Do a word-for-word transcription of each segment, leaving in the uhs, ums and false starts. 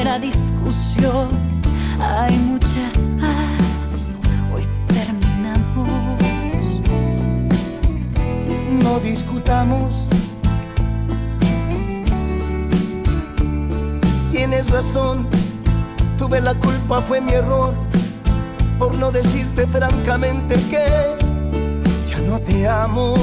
primera discusión. Hay muchas más, hoy terminamos. No discutamos. Tienes razón, tuve la culpa, fue mi error, por no decirte francamente que ya no te amo.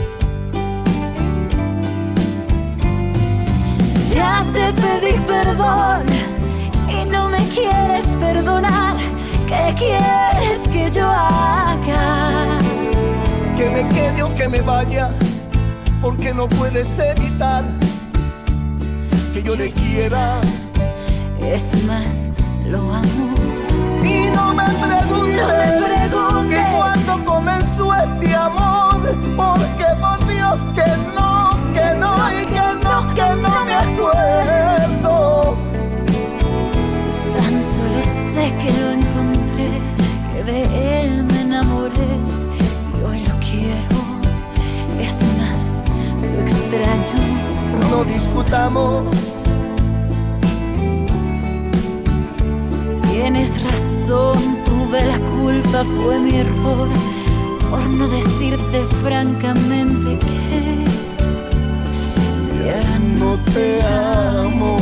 Ya te pedí perdón y no me quieres perdonar. ¿Qué quieres que yo haga? Que me quede o que me vaya, porque no puedes evitar que yo le quiera. Es más, lo amo. Y no me preguntes, no me preguntes que cuando comenzó este amor, porque por Dios que no, que no, no y que no, no, que no me acuerdo. Tan solo sé que lo encontré, que de él me enamoré y hoy lo quiero. Es más, lo extraño. No discutamos. Tienes razón, tuve la culpa, fue mi error, por no decirte francamente que ya no te amo.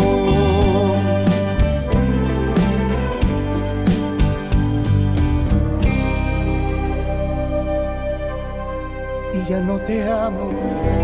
Y ya no te amo.